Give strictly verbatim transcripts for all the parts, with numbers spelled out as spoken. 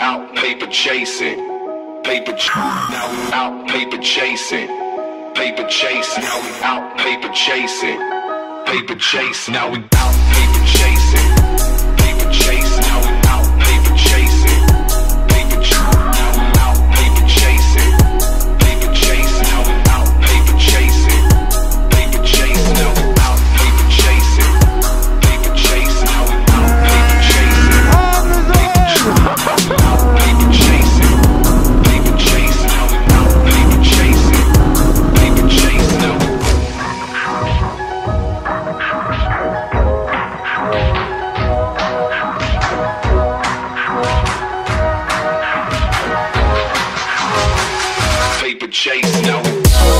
out paper chasing. Paper ch now we out paper chasing. Paper chasing, now we out paper chasing. Paper chase, now we out paper chasing. Paper chase, now we out paper chasing. Paper ch now we out paper chasing. Paper chase, now we out paper chasing. Paper chase, now we out paper chasing. Paper chase, now we out paper chasing. Paper ch out paper chasing. Paper chase, now we out paper chasing. Paper chase, now we paper chase, now we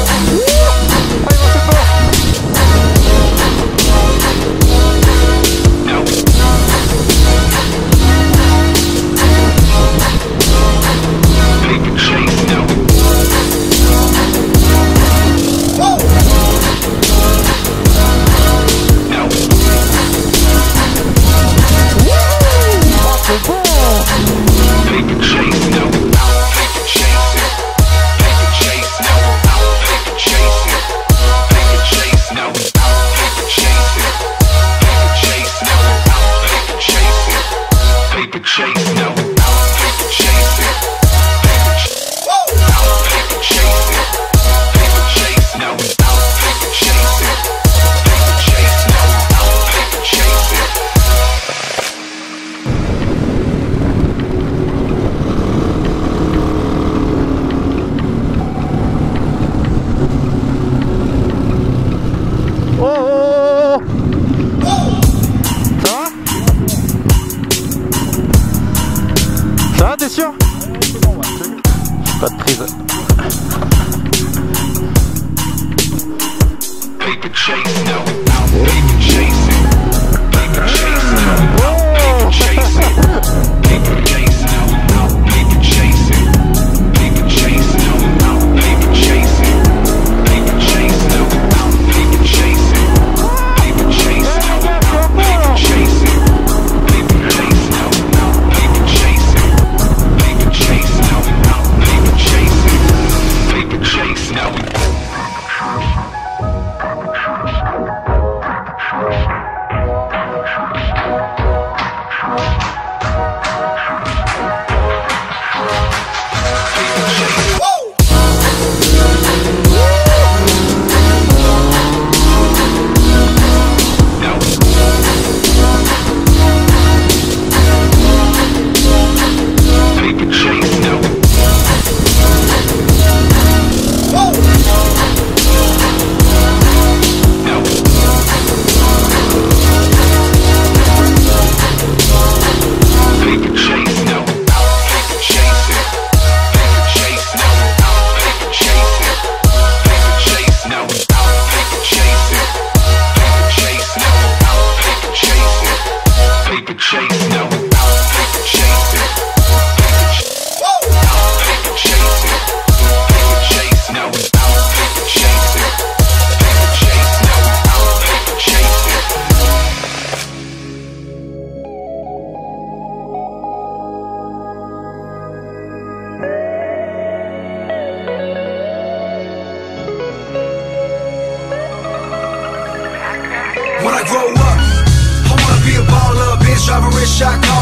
t'es sûr? Pas de prise. Paper chase, now we out paper chasing. Paper chase, now we out paper chasing. Paper chase, now we out paper chasing. Paper chase, now we out paper chasing. Paper chase, now we out paper chasing. Paper chase, now we out paper chasing. Paper chase, now we out paper chasing. Paper chase, now we out paper chasing. Paper chase, now we When I grow up, I wanna be a baller, bitch, drive a rich shot car.